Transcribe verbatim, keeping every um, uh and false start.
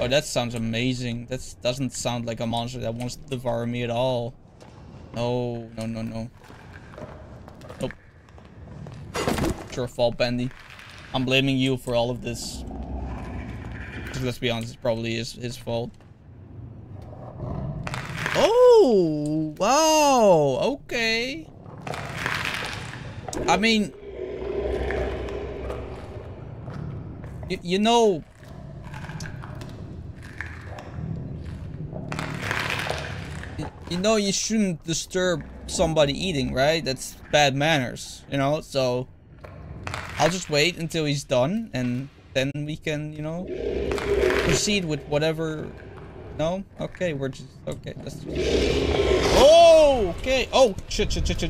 Oh, that sounds amazing. That doesn't sound like a monster that wants to devour me at all. No, no, no, no. Nope. It's your fault, Bendy. I'm blaming you for all of this. Because let's be honest, it probably is his fault. Oh, wow. Okay. I mean, you, you know, you, you know, you shouldn't disturb somebody eating, right? That's bad manners, you know? So I'll just wait until he's done and then we can, you know, proceed with whatever. No? Okay, we're just, okay. Let's just... Oh, okay. Oh, shit, shit, shit, shit.